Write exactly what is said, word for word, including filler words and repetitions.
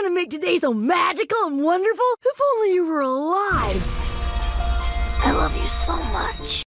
You're gonna make today so magical and wonderful. If only you were alive. I love you so much.